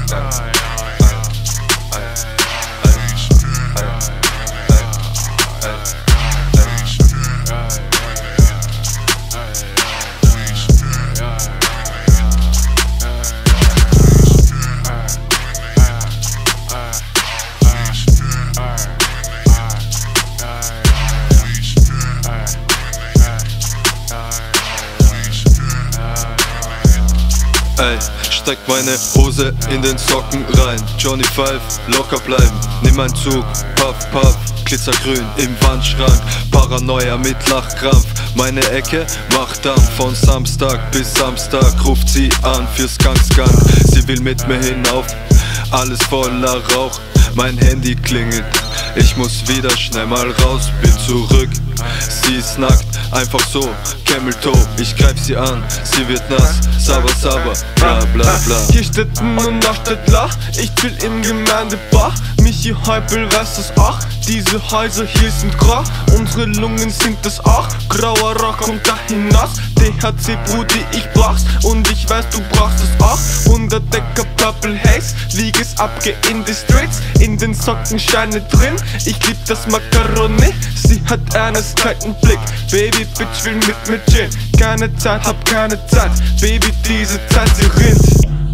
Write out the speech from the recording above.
Ey, steck meine Hose in den Socken rein. Johnny Five, locker bleiben, nimm ein Zug. Puff, puff, glitzergrün im Wandschrank. Paranoia mit Lachkrampf, meine Ecke macht Dampf. Von Samstag bis Samstag ruft sie an für Skunk. Sie will mit mir hinauf, alles voller Rauch. Mein Handy klingelt, ich muss wieder schnell mal raus. Bin zurück, sie ist nackt, einfach so, Camel Toe. Ich greif sie an, sie wird nass, Saba Saba, bla bla bla. Hier steht und da steht La, ich chill im Gemeindebar. Michi Heupel weiß das auch, diese Häuser hier sind grau. Unsere Lungen sind das auch, grauer Rock kommt da hinaus. THC Brudi, ich brauch's und ich weiß du brauchst es auch. 100 Decker Purple Haze, lieg es ab, geh in die Streets. In den Socken Scheine drin, ich lieb das Macaroni. Sie hat einen kalten Blick, Baby Bitch will mit mir chillen. Keine Zeit, hab keine Zeit, Baby diese Zeit sie rinnt.